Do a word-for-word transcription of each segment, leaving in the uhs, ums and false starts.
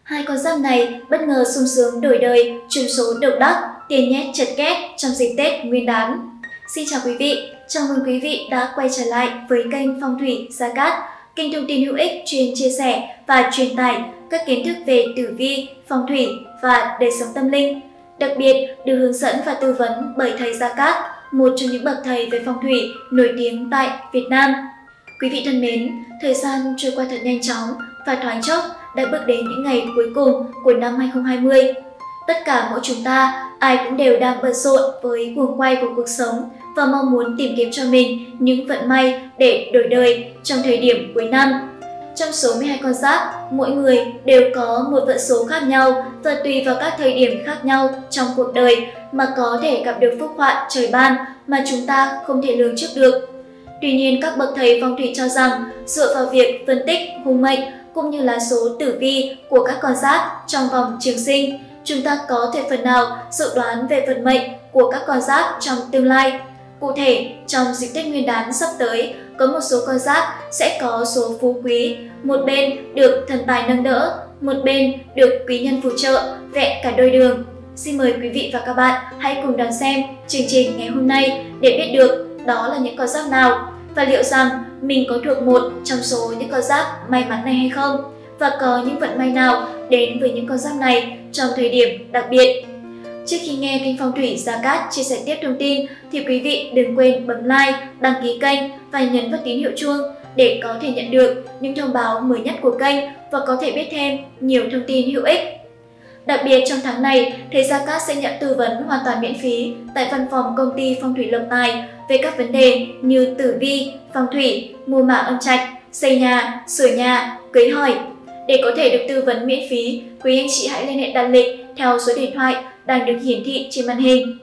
Hai con giáp này bất ngờ sung sướng đổi đời, trúng số độc đắc, tiền nhét chật két trong dịp Tết Nguyên đán. Xin chào quý vị, chào mừng quý vị đã quay trở lại với kênh Phong thủy Gia Cát, kênh thông tin hữu ích chuyên chia sẻ và truyền tải các kiến thức về tử vi, phong thủy và đời sống tâm linh. Đặc biệt được hướng dẫn và tư vấn bởi thầy Gia Cát, một trong những bậc thầy về phong thủy nổi tiếng tại Việt Nam. Quý vị thân mến, thời gian trôi qua thật nhanh chóng và thoáng chốc đã bước đến những ngày cuối cùng của năm hai không hai không. Tất cả mỗi chúng ta, ai cũng đều đang bận rộn với guồng quay của cuộc sống và mong muốn tìm kiếm cho mình những vận may để đổi đời trong thời điểm cuối năm. Trong số mười hai con giáp, mỗi người đều có một vận số khác nhau và tùy vào các thời điểm khác nhau trong cuộc đời mà có thể gặp được phúc họa trời ban mà chúng ta không thể lường trước được. Tuy nhiên, các bậc thầy phong thủy cho rằng dựa vào việc phân tích hung mệnh cũng như là số tử vi của các con giáp trong vòng trường sinh, chúng ta có thể phần nào dự đoán về vận mệnh của các con giáp trong tương lai. Cụ thể, trong dịp Tết Nguyên đán sắp tới, có một số con giáp sẽ có số phú quý, một bên được thần tài nâng đỡ, một bên được quý nhân phù trợ, vẹn cả đôi đường. Xin mời quý vị và các bạn hãy cùng đón xem chương trình ngày hôm nay để biết được đó là những con giáp nào và liệu rằng mình có thuộc một trong số những con giáp may mắn này hay không, và có những vận may nào đến với những con giáp này trong thời điểm đặc biệt. Trước khi nghe kênh Phong thủy Gia Cát chia sẻ tiếp thông tin thì quý vị đừng quên bấm like, đăng ký kênh và nhấn vào tín hiệu chuông để có thể nhận được những thông báo mới nhất của kênh và có thể biết thêm nhiều thông tin hữu ích. Đặc biệt trong tháng này, thầy Gia Cát sẽ nhận tư vấn hoàn toàn miễn phí tại văn phòng công ty Phong thủy Lộc Tài về các vấn đề như tử vi, phong thủy, mua mã âm trạch, xây nhà, sửa nhà, cưới hỏi. Để có thể được tư vấn miễn phí, quý anh chị hãy liên hệ đặt lịch theo số điện thoại đang được hiển thị trên màn hình.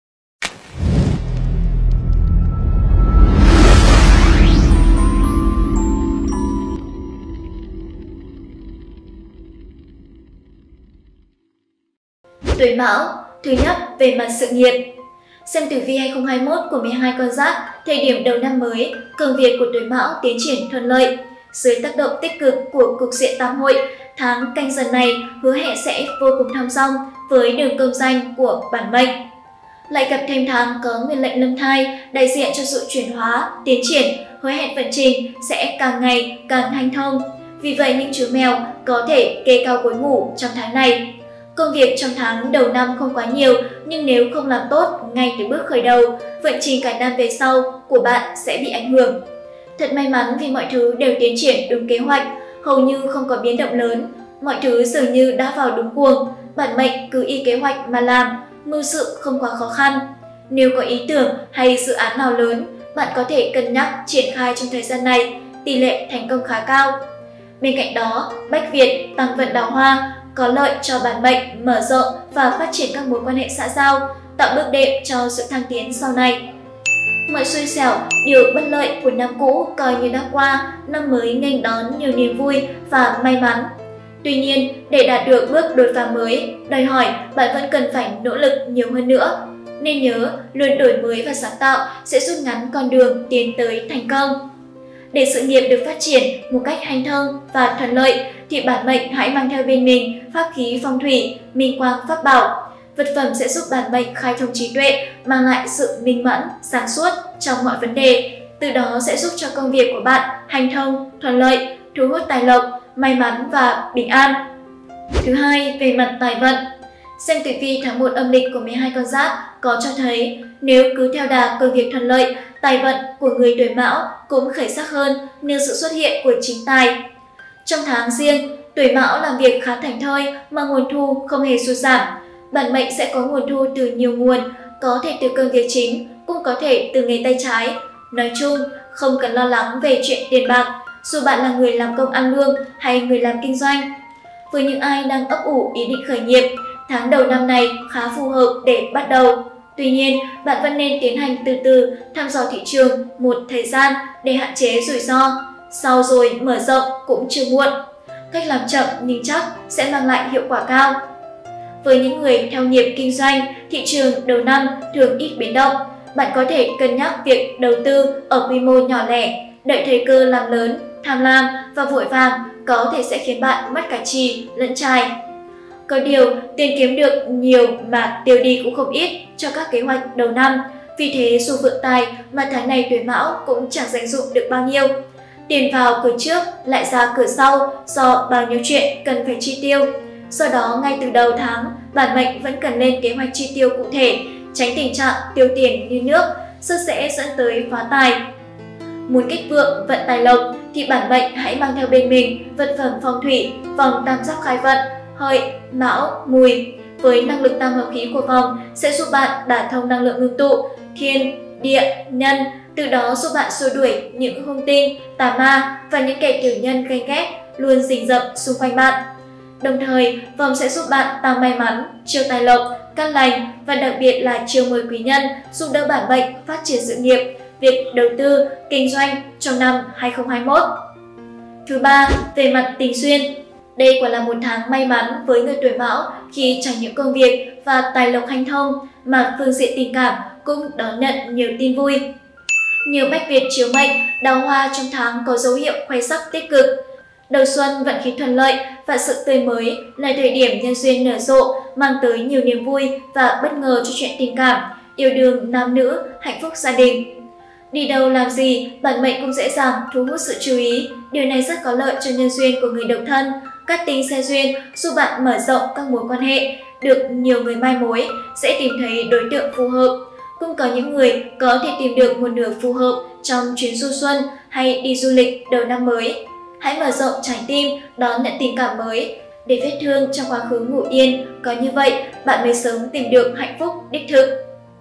Tuổi Mão. Thứ nhất, về mặt sự nghiệp. Xem tử vi hai không hai mốt của mười hai con giáp, thời điểm đầu năm mới, công việc của tuổi Mão tiến triển thuận lợi. Dưới tác động tích cực của cục diện tam hội, tháng Canh Dần này hứa hẹn sẽ vô cùng thong dong với đường công danh của bản mệnh. Lại gặp thêm tháng có nguyên lệnh lâm thai, đại diện cho sự chuyển hóa, tiến triển, hứa hẹn vận trình sẽ càng ngày càng hanh thông. Vì vậy những chú mèo có thể kê cao gối ngủ trong tháng này. Công việc trong tháng đầu năm không quá nhiều, nhưng nếu không làm tốt ngay từ bước khởi đầu, vận trình cả năm về sau của bạn sẽ bị ảnh hưởng. Thật may mắn vì mọi thứ đều tiến triển đúng kế hoạch, hầu như không có biến động lớn, mọi thứ dường như đã vào đúng guồng, bản mệnh cứ y kế hoạch mà làm, mưu sự không quá khó khăn. Nếu có ý tưởng hay dự án nào lớn, bạn có thể cân nhắc triển khai trong thời gian này, tỷ lệ thành công khá cao. Bên cạnh đó, Bách Việt tăng vận đào hoa, có lợi cho bản mệnh mở rộng và phát triển các mối quan hệ xã giao, tạo bước đệm cho sự thăng tiến sau này. Mọi xui xẻo, điều bất lợi của năm cũ coi như đã qua, năm mới nghênh đón nhiều niềm vui và may mắn. Tuy nhiên, để đạt được bước đột phá mới, đòi hỏi bạn vẫn cần phải nỗ lực nhiều hơn nữa. Nên nhớ, luôn đổi mới và sáng tạo sẽ rút ngắn con đường tiến tới thành công. Để sự nghiệp được phát triển một cách hanh thông và thuận lợi, thì bản mệnh hãy mang theo bên mình pháp khí phong thủy, minh quang pháp bảo. Vật phẩm sẽ giúp bản mệnh khai thông trí tuệ, mang lại sự minh mẫn, sáng suốt trong mọi vấn đề. Từ đó sẽ giúp cho công việc của bạn hanh thông, thuận lợi, thu hút tài lộc, may mắn và bình an. Thứ hai, về mặt tài vận. Xem tử vi tháng một âm lịch của mười hai con giáp có cho thấy nếu cứ theo đà công việc thuận lợi, tài vận của người tuổi Mão cũng khởi sắc hơn nhờ sự xuất hiện của chính tài. Trong tháng Giêng, tuổi Mão làm việc khá thảnh thơi mà nguồn thu không hề sụt giảm. Bản mệnh sẽ có nguồn thu từ nhiều nguồn, có thể từ công việc chính, cũng có thể từ nghề tay trái. Nói chung, không cần lo lắng về chuyện tiền bạc, dù bạn là người làm công ăn lương hay người làm kinh doanh. Với những ai đang ấp ủ ý định khởi nghiệp, tháng đầu năm này khá phù hợp để bắt đầu. Tuy nhiên, bạn vẫn nên tiến hành từ từ, thăm dò thị trường một thời gian để hạn chế rủi ro. Sau rồi mở rộng cũng chưa muộn. Cách làm chậm nhưng chắc sẽ mang lại hiệu quả cao. Với những người theo nghiệp kinh doanh, thị trường đầu năm thường ít biến động. Bạn có thể cân nhắc việc đầu tư ở quy mô nhỏ lẻ, đợi thời cơ làm lớn, tham lam và vội vàng có thể sẽ khiến bạn mất cả chì lẫn chài. Có điều, tiền kiếm được nhiều mà tiêu đi cũng không ít cho các kế hoạch đầu năm. Vì thế dù vượng tài mà tháng này tuổi Mão cũng chẳng dành dụm được bao nhiêu. Tiền vào cửa trước lại ra cửa sau do bao nhiêu chuyện cần phải chi tiêu. Do đó ngay từ đầu tháng, bản mệnh vẫn cần lên kế hoạch chi tiêu cụ thể, tránh tình trạng tiêu tiền như nước, rất dễ dẫn tới phá tài. Muốn kích vượng vận tài lộc thì bản mệnh hãy mang theo bên mình vật phẩm phong thủy vòng tam giác khai vận Hợi, Mão, Mùi. Với năng lực tam hợp khí của vòng sẽ giúp bạn đả thông năng lượng ngưng tụ thiên, địa, nhân, từ đó giúp bạn xua đuổi những hung tinh, tà ma và những kẻ tiểu nhân ganh ghét luôn rình rập xung quanh bạn. Đồng thời, vòng sẽ giúp bạn tăng may mắn, chiêu tài lộc, căn lành và đặc biệt là chiêu mời quý nhân giúp đỡ bản mệnh phát triển sự nghiệp, việc đầu tư, kinh doanh trong năm hai không hai mốt. Thứ ba, về mặt tình duyên. Đây quả là một tháng may mắn với người tuổi Mão khi chẳng những công việc và tài lộc hanh thông mà phương diện tình cảm cũng đón nhận nhiều tin vui. Nhiều bách Việt chiếu mệnh, đào hoa trong tháng có dấu hiệu khoe sắc tích cực. Đầu xuân vận khí thuận lợi và sự tươi mới là thời điểm nhân duyên nở rộ, mang tới nhiều niềm vui và bất ngờ cho chuyện tình cảm, yêu đương nam nữ, hạnh phúc gia đình. Đi đâu làm gì, bản mệnh cũng dễ dàng thu hút sự chú ý. Điều này rất có lợi cho nhân duyên của người độc thân. Các tinh xe duyên giúp bạn mở rộng các mối quan hệ, được nhiều người mai mối, sẽ tìm thấy đối tượng phù hợp. Cũng có những người có thể tìm được một nửa phù hợp trong chuyến du xuân hay đi du lịch đầu năm mới. Hãy mở rộng trái tim, đón nhận tình cảm mới. Để vết thương trong quá khứ ngủ yên, có như vậy bạn mới sớm tìm được hạnh phúc đích thực.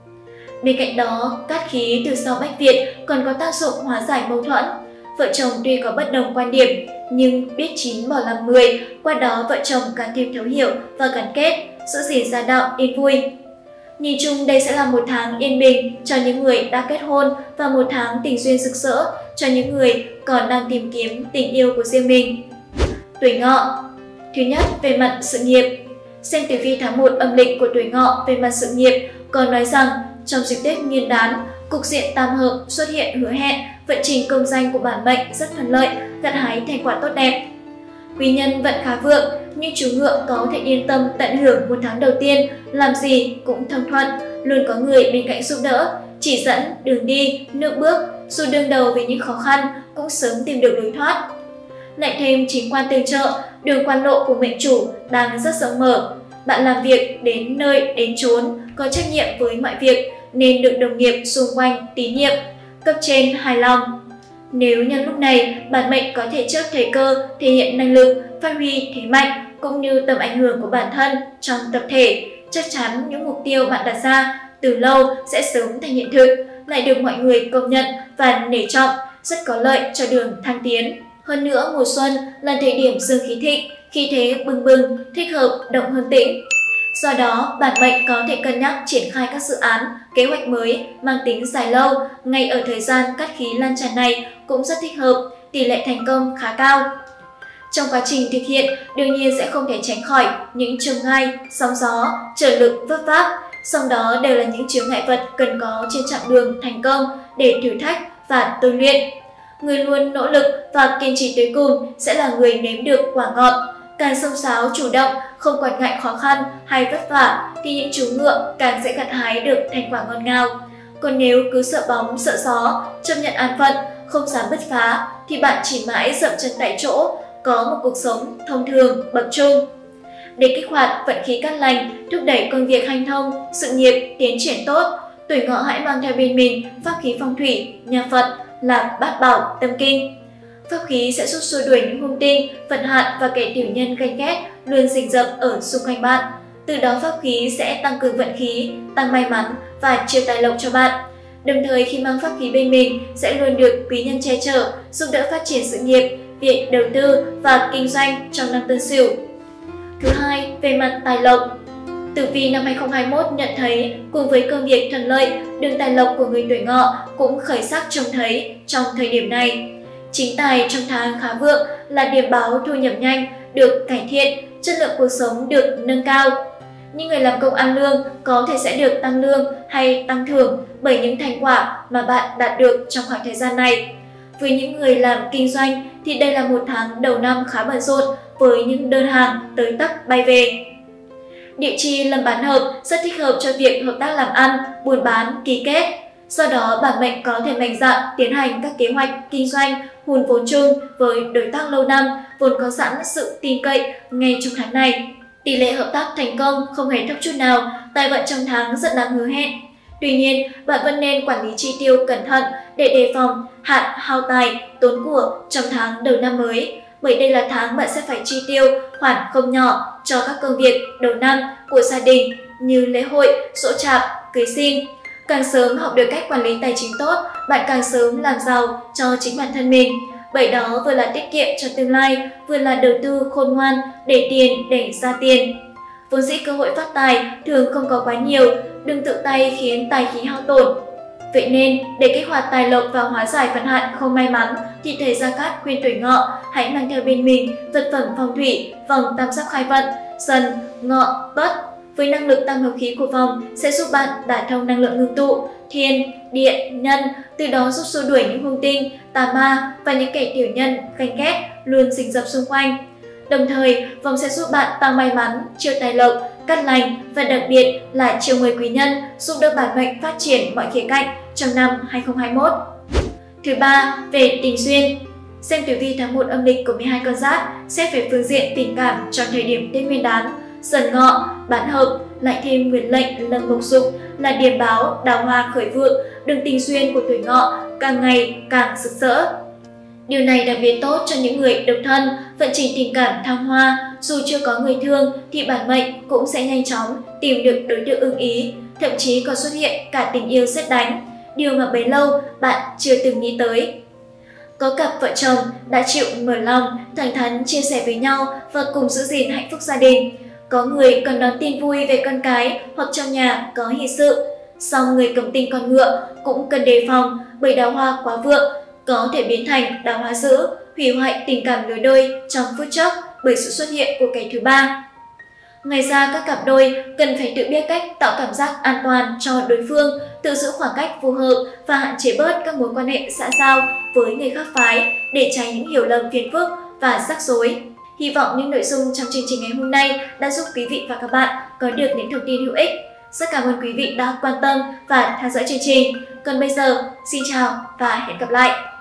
Bên cạnh đó, cát khí từ sau bách Việt còn có tác dụng hóa giải mâu thuẫn. Vợ chồng tuy có bất đồng quan điểm, nhưng biết chín bỏ làm mười, qua đó vợ chồng càng thêm thấu hiểu và gắn kết, giữ gìn gia đạo yên vui. Nhìn chung đây sẽ là một tháng yên bình cho những người đã kết hôn và một tháng tình duyên rực rỡ cho những người còn đang tìm kiếm tình yêu của riêng mình. Tuổi Ngọ. Thứ nhất, về mặt sự nghiệp. Xem tử vi tháng một âm lịch của tuổi Ngọ về mặt sự nghiệp còn nói rằng trong dịp Tết Nguyên đán, cục diện tam hợp xuất hiện hứa hẹn, vận trình công danh của bản mệnh rất thuận lợi, gặt hái thành quả tốt đẹp. Quý nhân vận khá vượng, nhưng chú ngựa có thể yên tâm tận hưởng một tháng đầu tiên, làm gì cũng thông thuận, luôn có người bên cạnh giúp đỡ, chỉ dẫn đường đi, nước bước, dù đương đầu với những khó khăn cũng sớm tìm được lối thoát. Lại thêm chính quan tương trợ, đường quan lộ của mệnh chủ đang rất rộng mở. Bạn làm việc đến nơi đến chốn, có trách nhiệm với mọi việc nên được đồng nghiệp xung quanh tín nhiệm, cấp trên hài lòng. Nếu nhân lúc này, bản mệnh có thể trước thời cơ thể hiện năng lực, phát huy thế mạnh cũng như tầm ảnh hưởng của bản thân trong tập thể, chắc chắn những mục tiêu bạn đặt ra từ lâu sẽ sớm thành hiện thực, lại được mọi người công nhận và nể trọng, rất có lợi cho đường thăng tiến. Hơn nữa, mùa xuân là thời điểm dương khí thịnh, khí thế bừng bừng, thích hợp động hơn tĩnh. Do đó, bản mệnh có thể cân nhắc triển khai các dự án, kế hoạch mới mang tính dài lâu, ngay ở thời gian cát khí lan tràn này cũng rất thích hợp, tỷ lệ thành công khá cao. Trong quá trình thực hiện, đương nhiên sẽ không thể tránh khỏi những chông gai, sóng gió, trở lực vấp váp, song đó đều là những chướng ngại vật cần có trên chặng đường thành công để thử thách và tôi luyện. Người luôn nỗ lực và kiên trì tới cùng sẽ là người nếm được quả ngọt. Càng xông xáo chủ động, không quản ngại khó khăn hay vất vả thì những chú ngựa càng sẽ gặt hái được thành quả ngon ngào. Còn nếu cứ sợ bóng, sợ gió, chấp nhận an phận, không dám bứt phá thì bạn chỉ mãi dậm chân tại chỗ, có một cuộc sống thông thường bậc trung. Để kích hoạt vận khí cát lành, thúc đẩy công việc hanh thông, sự nghiệp tiến triển tốt, tuổi Ngọ hãy mang theo bên mình pháp khí phong thủy, nhà Phật là Bát Bảo Tâm Kinh. Pháp khí sẽ giúp xua đuổi những hung tinh, vận hạn và kẻ tiểu nhân ganh ghét luôn rình rập ở xung quanh bạn. Từ đó pháp khí sẽ tăng cường vận khí, tăng may mắn và chiêu tài lộc cho bạn. Đồng thời khi mang pháp khí bên mình sẽ luôn được quý nhân che chở, giúp đỡ phát triển sự nghiệp, việc đầu tư và kinh doanh trong năm Tân Sửu. Thứ hai, về mặt tài lộc. Tử vi năm hai không hai mốt nhận thấy cùng với công việc thuận lợi, đường tài lộc của người tuổi Ngọ cũng khởi sắc trông thấy trong thời điểm này. Chính tài trong tháng khá vượng là điểm báo thu nhập nhanh, được cải thiện, chất lượng cuộc sống được nâng cao. Những người làm công ăn lương có thể sẽ được tăng lương hay tăng thưởng bởi những thành quả mà bạn đạt được trong khoảng thời gian này. Với những người làm kinh doanh thì đây là một tháng đầu năm khá bận rộn với những đơn hàng tới tấp bay về. Địa chi lâm bán hợp rất thích hợp cho việc hợp tác làm ăn, buôn bán, ký kết. Do đó, bản mệnh có thể mạnh dạn tiến hành các kế hoạch kinh doanh, hùn vốn chung với đối tác lâu năm, vốn có sẵn sự tin cậy ngay trong tháng này. Tỷ lệ hợp tác thành công không hề thấp chút nào, tài vận trong tháng rất đáng hứa hẹn. Tuy nhiên, bạn vẫn nên quản lý chi tiêu cẩn thận để đề phòng hạn hao tài, tốn của trong tháng đầu năm mới. Bởi đây là tháng bạn sẽ phải chi tiêu khoản không nhỏ cho các công việc đầu năm của gia đình như lễ hội, giỗ chạp, cưới xin. Càng sớm học được cách quản lý tài chính tốt, bạn càng sớm làm giàu cho chính bản thân mình. Bởi đó vừa là tiết kiệm cho tương lai, vừa là đầu tư khôn ngoan để tiền để ra tiền. Vốn dĩ cơ hội phát tài thường không có quá nhiều, đừng tự tay khiến tài khí hao tổn. Vậy nên, để kích hoạt tài lộc và hóa giải vận hạn không may mắn, thì thầy Gia Cát khuyên tuổi Ngọ hãy mang theo bên mình vật phẩm phong thủy vòng tam giác khai vận, Dần, Ngọ, Tuất. Với năng lực tăng hợp khí của vòng sẽ giúp bạn đả thông năng lượng ngưng tụ, thiên, địa, nhân, từ đó giúp xua đuổi những hung tinh, tà ma và những kẻ tiểu nhân, ganh ghét luôn rình rập xung quanh. Đồng thời, vòng sẽ giúp bạn tăng may mắn, chiêu tài lộc, cát lành và đặc biệt là chiêu mời quý nhân, giúp đỡ bản mệnh phát triển mọi khía cạnh trong năm hai không hai mốt. Thứ ba, về tình duyên. Xem tử vi tháng một âm lịch của mười hai con giáp xét về phương diện tình cảm trong thời điểm Tết Nguyên đán. Dần Ngọ, bán hợp, lại thêm nguyên lệnh lâm mộc dục là điềm báo đào hoa khởi vượng, đường tình duyên của tuổi Ngọ càng ngày càng rực rỡ. Điều này đặc biệt tốt cho những người độc thân, vận trình tình cảm thăng hoa, dù chưa có người thương thì bản mệnh cũng sẽ nhanh chóng tìm được đối tượng ưng ý, thậm chí còn xuất hiện cả tình yêu sét đánh, điều mà bấy lâu bạn chưa từng nghĩ tới. Có cặp vợ chồng đã chịu mở lòng, thẳng thắn chia sẻ với nhau và cùng giữ gìn hạnh phúc gia đình. Có người còn đón tin vui về con cái hoặc trong nhà có hỷ sự. Song người cầm tinh con ngựa cũng cần đề phòng bởi đào hoa quá vượng có thể biến thành đào hoa dữ, hủy hoại tình cảm lứa đôi trong phút chốc bởi sự xuất hiện của kẻ thứ ba. Ngoài ra, các cặp đôi cần phải tự biết cách tạo cảm giác an toàn cho đối phương, tự giữ khoảng cách phù hợp và hạn chế bớt các mối quan hệ xã giao với người khác phái để tránh những hiểu lầm phiền phức và rắc rối. Hy vọng những nội dung trong chương trình ngày hôm nay đã giúp quý vị và các bạn có được những thông tin hữu ích. Rất cảm ơn quý vị đã quan tâm và theo dõi chương trình. Còn bây giờ, xin chào và hẹn gặp lại!